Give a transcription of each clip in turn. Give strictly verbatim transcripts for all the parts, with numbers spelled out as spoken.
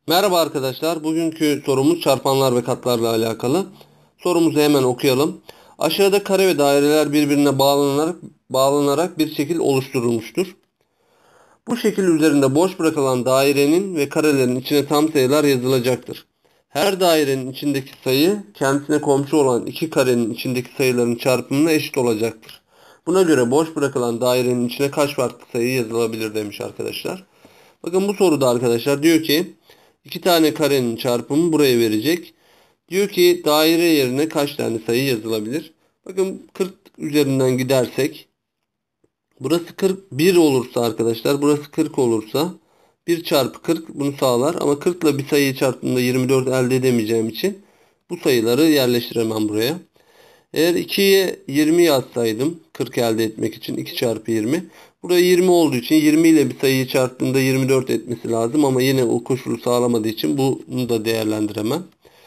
Merhaba arkadaşlar. Bugünkü sorumuz çarpanlar ve katlarla alakalı. Sorumuzu hemen okuyalım. Aşağıda kare ve daireler birbirine bağlanarak bağlanarak bir şekil oluşturulmuştur. Bu şekil üzerinde boş bırakılan dairenin ve karelerin içine tam sayılar yazılacaktır. Her dairenin içindeki sayı kendisine komşu olan iki karenin içindeki sayıların çarpımına eşit olacaktır. Buna göre boş bırakılan dairenin içine kaç farklı sayı yazılabilir demiş arkadaşlar. Bakın bu soruda arkadaşlar diyor ki iki tane karenin çarpımı buraya verecek. Diyor ki daire yerine kaç tane sayı yazılabilir? Bakın kırk üzerinden gidersek burası kırk bir olursa arkadaşlar, burası kırk olursa bir çarpı kırk bunu sağlar. Ama kırk ile bir sayıyı çarptığımda yirmi dört elde edemeyeceğim için bu sayıları yerleştiremem buraya. Eğer ikiye yirmi yazsaydım kırk elde etmek için iki çarpı yirmi. Buraya yirmi olduğu için yirmi ile bir sayıyı çarptığımda yirmi dört etmesi lazım. Ama yine o koşulu sağlamadığı için bunu da değerlendiremem.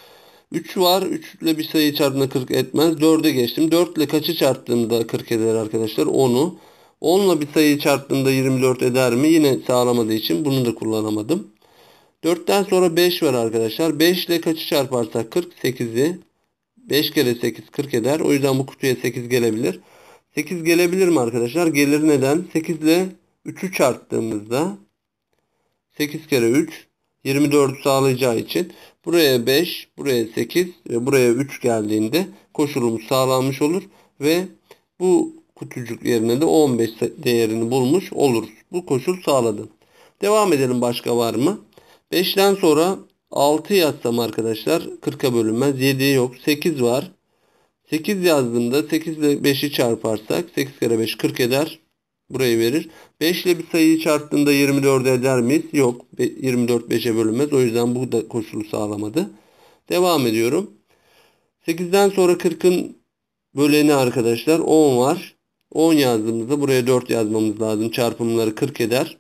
üç var. üç ile bir sayıyı çarptığımda kırk etmez. dörde geçtim. dört ile kaçı çarptığımda kırk eder arkadaşlar? on'u. on ile bir sayıyı çarptığımda yirmi dört eder mi? Yine sağlamadığı için bunu da kullanamadım. dörtten sonra beş var arkadaşlar. beş ile kaçı çarparsak kırk? sekizi. beş kere sekiz kırk eder. O yüzden bu kutuya sekiz gelebilir. sekiz gelebilir mi arkadaşlar? Gelir, neden? sekiz ile üçü çarptığımızda sekiz kere üç yirmi dördü sağlayacağı için buraya beş, buraya sekiz ve buraya üç geldiğinde koşulumuz sağlanmış olur ve bu kutucuk yerine de on beş değerini bulmuş oluruz. Bu koşul sağladı. Devam edelim, başka var mı? beşten sonra altı yazsam arkadaşlar kırka bölünmez. yedi yok. sekiz var. sekiz yazdığımda sekiz ile beşi çarparsak sekiz kere beş kırk eder. Burayı verir. beş ile bir sayıyı çarptığında yirmi dört eder miyiz? Yok. yirmi dört beşe bölünmez. O yüzden bu da koşulu sağlamadı. Devam ediyorum. sekizden sonra kırkın böleni arkadaşlar on var. on yazdığımızda buraya dört yazmamız lazım. Çarpımları kırk eder.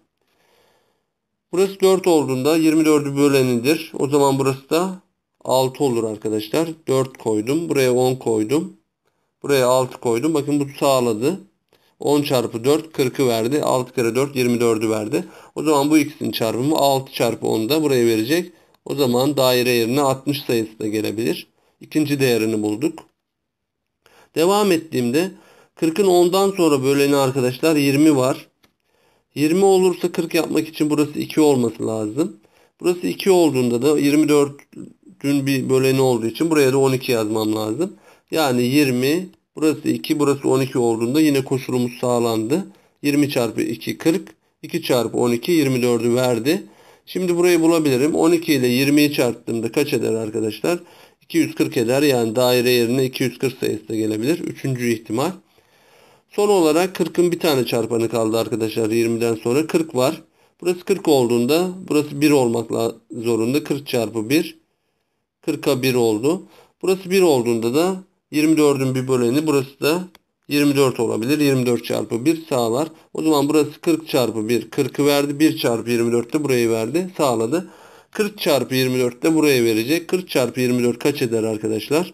Burası dört olduğunda yirmi dördü bölenidir. O zaman burası da altı olur arkadaşlar. dört koydum. Buraya on koydum. Buraya altı koydum. Bakın bu sağladı. on çarpı dört kırkı verdi. altı kere dört yirmi dördü verdi. O zaman bu ikisinin çarpımı altı çarpı on da buraya verecek. O zaman daire yerine altmış sayısı da gelebilir. İkinci değerini bulduk. Devam ettiğimde kırkın ondan sonra böleni arkadaşlar yirmi var. yirmi olursa kırk yapmak için burası iki olması lazım. Burası iki olduğunda da yirmi dördün bir böleni olduğu için buraya da on iki yazmam lazım. Yani yirmi, burası iki, burası on iki olduğunda yine koşulumuz sağlandı. yirmi çarpı iki kırk, iki çarpı on iki yirmi dördü verdi. Şimdi burayı bulabilirim. on iki ile yirmiyi çarptığımda kaç eder arkadaşlar? iki yüz kırk eder. Yani daire yerine iki yüz kırk sayısı da gelebilir. Üçüncü ihtimal. Son olarak kırkın bir tane çarpanı kaldı arkadaşlar. yirmiden sonra kırk var. Burası kırk olduğunda burası bir olmakla zorunda. kırk çarpı bir. kırka bir oldu. Burası bir olduğunda da yirmi dördün bir böleni, burası da yirmi dört olabilir. yirmi dört çarpı bir sağlar. O zaman burası kırk çarpı bir. kırkı verdi. bir çarpı yirmi dört de burayı verdi. Sağladı. kırk çarpı yirmi dört de buraya verecek. kırk çarpı yirmi dört kaç eder arkadaşlar?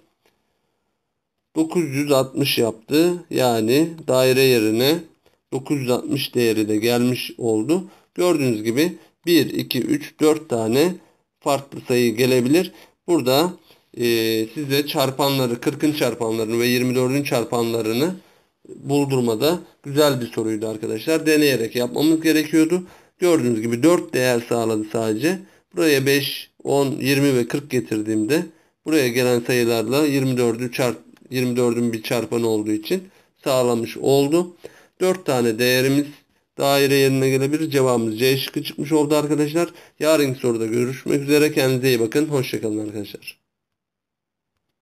dokuz yüz altmış yaptı. Yani daire yerine dokuz yüz altmış değeri de gelmiş oldu. Gördüğünüz gibi bir, iki, üç, dört tane farklı sayı gelebilir. Burada e, size çarpanları, kırkın çarpanlarını ve yirmi dördün çarpanlarını buldurmada güzel bir soruydu arkadaşlar. Deneyerek yapmamız gerekiyordu. Gördüğünüz gibi dört değer sağladı sadece. Buraya beş, on, yirmi ve kırk getirdiğimde buraya gelen sayılarla yirmi dördü çarp yirmi dördün bir çarpanı olduğu için sağlamış oldu. dört tane değerimiz daire yerine gelebilir. Cevabımız C şıkkı çıkmış oldu arkadaşlar. Yarınki soruda görüşmek üzere. Kendinize iyi bakın. Hoşçakalın arkadaşlar.